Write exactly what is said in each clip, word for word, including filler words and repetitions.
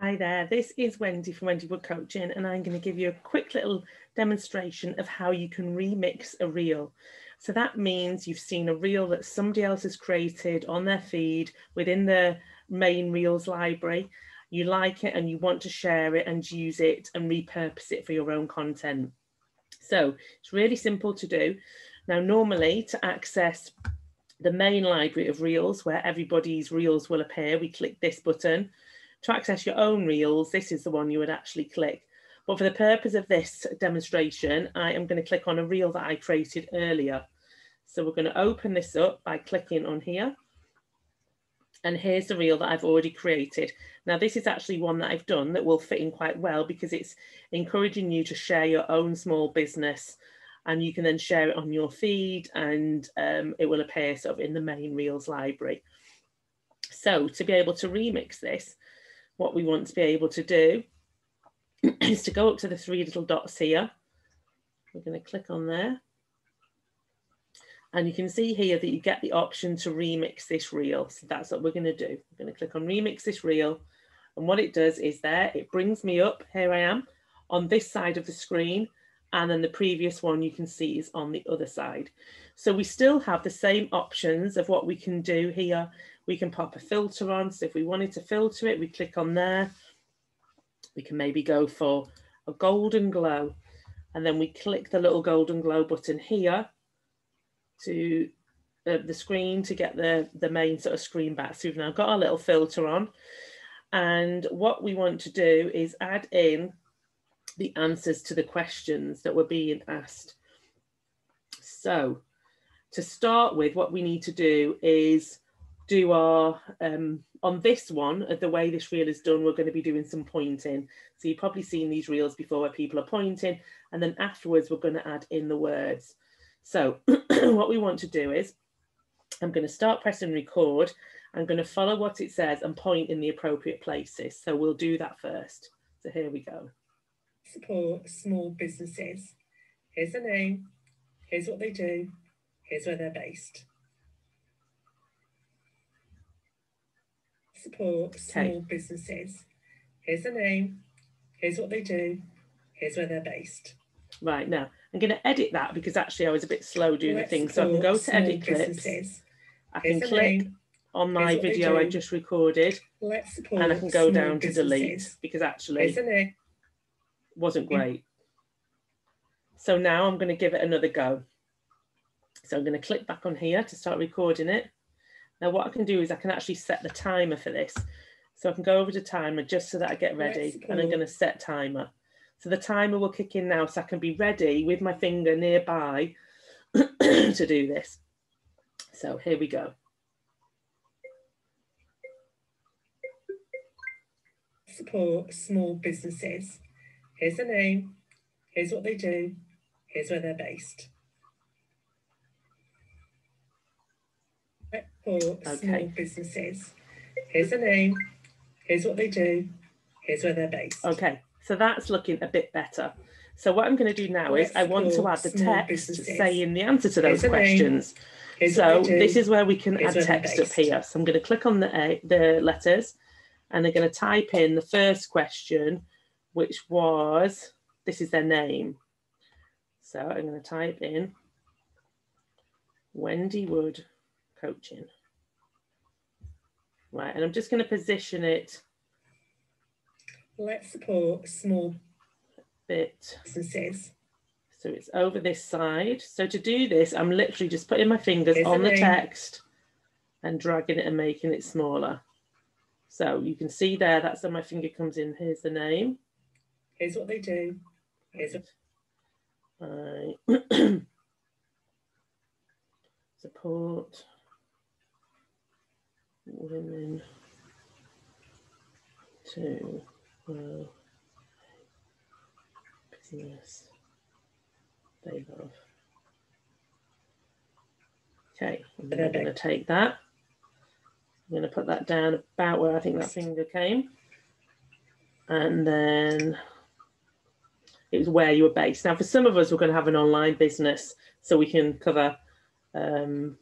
Hi there, this is Wendy from Wendy Wood Coaching, and I'm going to give you a quick little demonstration of how you can remix a reel. So that means you've seen a reel that somebody else has created on their feed within the main Reels library. You like it and you want to share it and use it and repurpose it for your own content. So it's really simple to do. Now, normally to access the main library of Reels, where everybody's Reels will appear, we click this button. To access your own Reels, this is the one you would actually click. But for the purpose of this demonstration, I am going to click on a reel that I created earlier. So we're going to open this up by clicking on here. And here's the reel that I've already created. Now, this is actually one that I've done that will fit in quite well because it's encouraging you to share your own small business, and you can then share it on your feed, and um, it will appear sort of in the main Reels library. So to be able to remix this, what we want to be able to do is to go up to the three little dots here. We're going to click on there. And you can see here that you get the option to remix this reel. So that's what we're going to do. We're going to click on remix this reel. And what it does is there, it brings me up. Here I am on this side of the screen. And then the previous one you can see is on the other side. So we still have the same options of what we can do here. We can pop a filter on. So if we wanted to filter it, we click on there. We can maybe go for a golden glow. And then we click the little golden glow button here to uh, the screen to get the, the main sort of screen back. So we've now got our little filter on. And what we want to do is add in the answers to the questions that were being asked. So to start with, what we need to do is do our, um, on this one, the way this reel is done, we're going to be doing some pointing. So you've probably seen these reels before where people are pointing, and then afterwards we're going to add in the words. So what we want to do is, I'm going to start pressing record. I'm going to follow what it says and point in the appropriate places. So we'll do that first. So here we go. Support small businesses. Here's the name. Here's what they do. Here's where they're based. Support small Okay. businesses. Here's the name. Here's what they do. Here's where they're based. Right, now I'm going to edit that because actually I was a bit slow doing Let's the thing. So I can go to edit clips. Businesses. I Here's can the click name. on my Here's what they video I do. just recorded, Let's support and I can go small down to delete businesses. because Here's actually the name. wasn't great. So now I'm going to give it another go. So I'm going to click back on here to start recording it. Now what I can do is I can actually set the timer for this. So I can go over to timer just so that I get ready, and I'm going to set timer. So the timer will kick in now so I can be ready with my finger nearby to do this. So here we go. Support small businesses. Here's the name. Here's what they do. Here's where they're based. Support Okay. small businesses. Here's the name. Here's what they do. Here's where they're based. Okay, so that's looking a bit better. So what I'm going to do now is I want to add the text saying the answer to those questions. So this is where we can add text up here. So I'm going to click on the, A, the letters, and they're going to type in the first question, which was, this is their name. So I'm going to type in Wendy Wood Coaching. Right, and I'm just going to position it. Let's support small bit. businesses. So it's over this side. So to do this, I'm literally just putting my fingers Here's on the, the text and dragging it and making it smaller. So you can see there, that's where my finger comes in. Here's the name. Here's what they do. Here's what Right. Support women to grow business they love. Okay, and then I'm going to take that. I'm going to put that down about where I think that finger came. And then it was where you were based. Now, for some of us, we're going to have an online business, so we can cover um,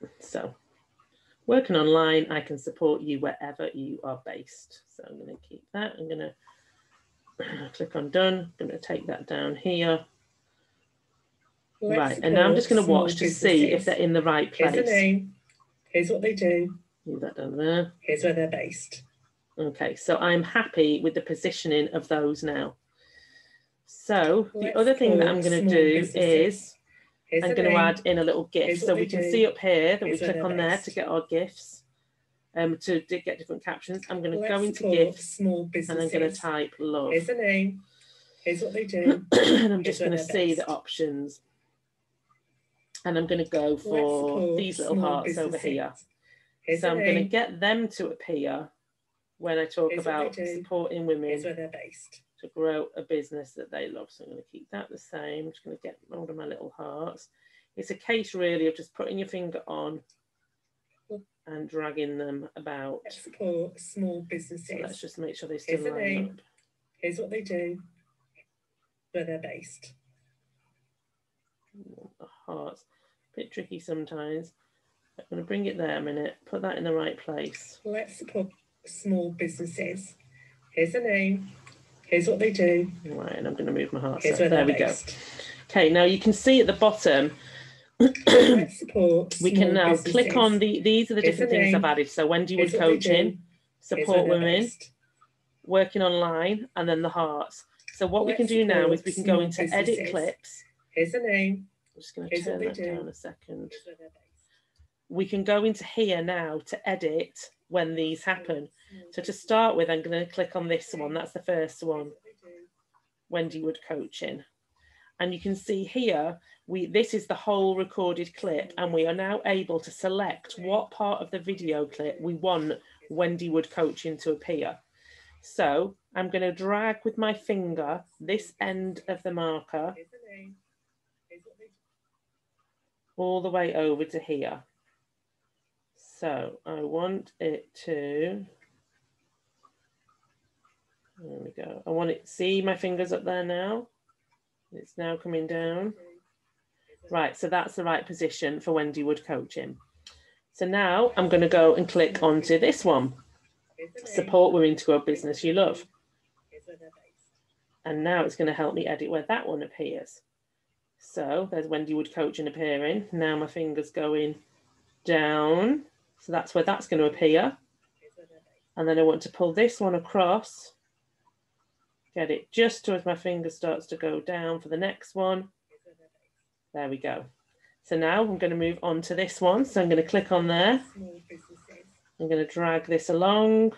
So working online, I can support you wherever you are based. So I'm going to keep that. I'm going to click on done. I'm going to take that down here. Let's right, and now I'm just going to watch to see if they're in the right place. Here's the name. Here's what they do. Move that down there. Here's where they're based. Okay, so I'm happy with the positioning of those now. So the Let's other thing that I'm going to do businesses. is Here's I'm the going to name. add in a little GIF. Here's So what we they can do. see up here that we Here's where click on they're there based. to get our GIFs, um, to d- get different captions. I'm going to go Let's into support GIFs small and businesses. I'm going to type love. Here's the name. Here's what they do. and I'm just Here's going to where see they're the options. And I'm going to go Let's for support these little small hearts over businesses. here. Here's So the I'm going to name. get them to appear when I talk Here's what they about do. supporting Here's women where they're based. to grow a business that they love. So I'm going to keep that the same. I'm just going to get hold of my little hearts. It's a case really of just putting your finger on and dragging them about. Let's support small businesses. So let's just make sure they still Here's the line name. up. Here's what they do. Where they're based. The hearts, a bit tricky sometimes. I'm going to bring it there a minute, put that in the right place. Let's support small businesses. Here's the name. Here's what they do. Right, and I'm going to move my hearts Here's up. where There they're we go. based. Okay, now you can see at the bottom, Let's support we can small now businesses. click on the, these are the Here's different the things I've name. added. So Wendy Wood Here's what they Coaching, do. Here's support where they're women, based. working online, and then the hearts. So what we Let's can do now support is we can go small into edit businesses. clips. Here's the name. I'm just going to Here's what turn they that do. down a second. Here's where they're based. We can go into here now to edit when these happen. So to start with, I'm going to click on this one. That's the first one, Wendy Wood Coaching. And you can see here, we this is the whole recorded clip, and we are now able to select what part of the video clip we want Wendy Wood Coaching to appear. So I'm going to drag with my finger this end of the marker all the way over to here. So I want it to, there we go. I want it, see my fingers up there now? It's now coming down. Right, so that's the right position for Wendy Wood Coaching. So now I'm going to go and click onto this one, support women to grow a business you love. And now it's going to help me edit where that one appears. So there's Wendy Wood Coaching appearing. Now my finger's going down. So that's where that's going to appear. And then I want to pull this one across, get it just as my finger starts to go down for the next one. There we go. So now I'm going to move on to this one. So I'm going to click on there. I'm going to drag this along.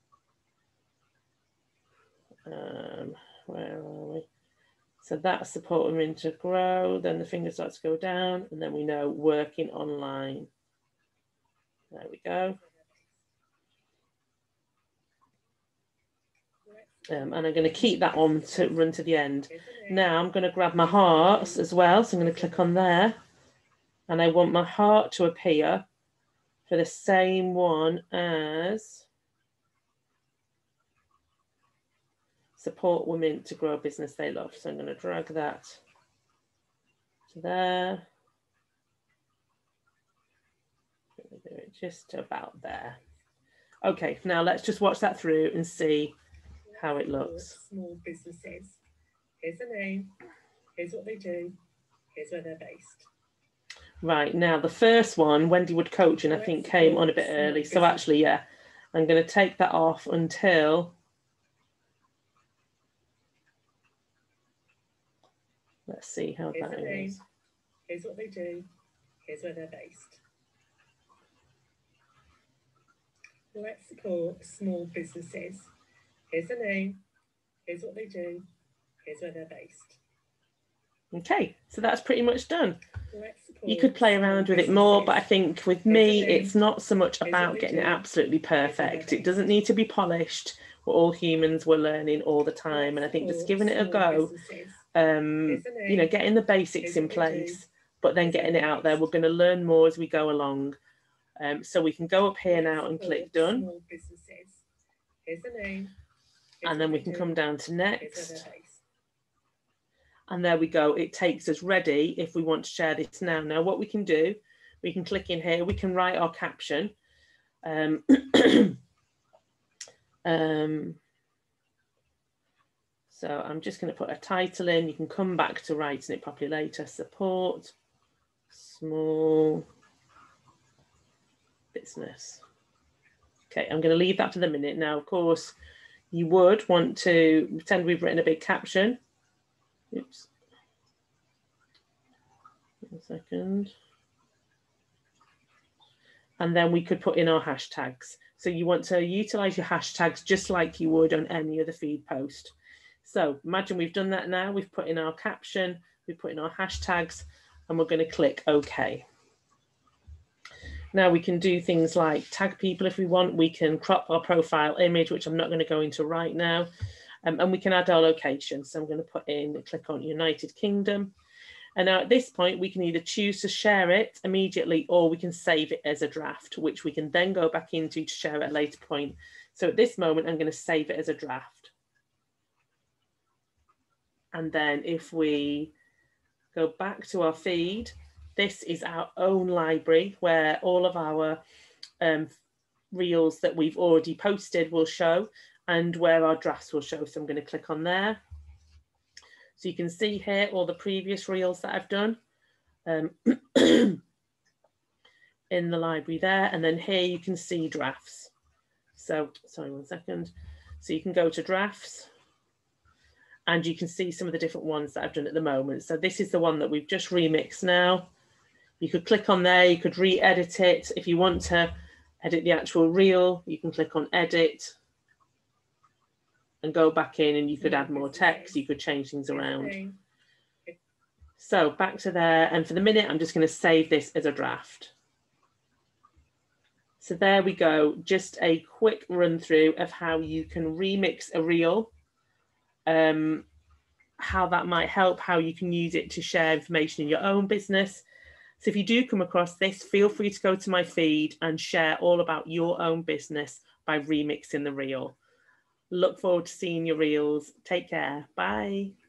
Um, where are we? So that's support women to grow. Then the finger starts to go down, and then we know working online. There we go. Um, and I'm going to keep that on to run to the end. Now I'm going to grab my hearts as well. So I'm going to click on there. And I want my heart to appear for the same one as support women to grow a business they love. So I'm going to drag that to there. Do it just about there. Okay, now let's just watch that through and see how it looks. Small businesses. Here's the name. Here's what they do. Here's where they're based. Right, now the first one, Wendy Wood Coaching, I think came on a bit early. So actually, yeah, I'm going to take that off until let's see how Here's that the name. is. Here's what they do. Here's where they're based. Let's support small businesses. Here's the name. Here's what they do. Here's where they're based. Okay, so that's pretty much done. Let's support You could play around with it more, but I think with me, it's not so much about getting it absolutely perfect. It doesn't need to be polished. We're all humans, we're learning all the time. And I think just giving it a go, um, you know, getting the basics in place, but then getting it out there. We're going to learn more as we go along. Um, so we can go up here now and click done. Here's the name. And then we can come down to next. And there we go. It takes us ready if we want to share this now. Now what we can do, we can click in here, we can write our caption. Um, um, so I'm just going to put a title in. You can come back to writing it properly later. Support small business. Okay, I'm going to leave that for the minute. Now, of course, you would want to pretend we've written a big caption. Oops. One second. And then we could put in our hashtags. So you want to utilize your hashtags just like you would on any other feed post. So imagine we've done that now. We've put in our caption, we've put in our hashtags, and we're going to click OK. Now we can do things like tag people if we want. We can crop our profile image, which I'm not going to go into right now. Um, and we can add our location. So I'm going to put in, click on United Kingdom. And now at this point, we can either choose to share it immediately or we can save it as a draft, which we can then go back into to share at a later point. So at this moment, I'm going to save it as a draft. And then if we go back to our feed, this is our own library where all of our um, reels that we've already posted will show and where our drafts will show. So I'm going to click on there. So you can see here all the previous reels that I've done um, in the library there. And then here you can see drafts. So, sorry, one second. So you can go to drafts and you can see some of the different ones that I've done at the moment. So this is the one that we've just remixed now. You could click on there, you could re-edit it. If you want to edit the actual reel, you can click on edit and go back in and you could add more text, you could change things around. So back to there, and for the minute, I'm just going to save this as a draft. So there we go, just a quick run through of how you can remix a reel, um, how that might help, how you can use it to share information in your own business. So if you do come across this, feel free to go to my feed and share all about your own business by remixing the reel. Look forward to seeing your reels. Take care. Bye.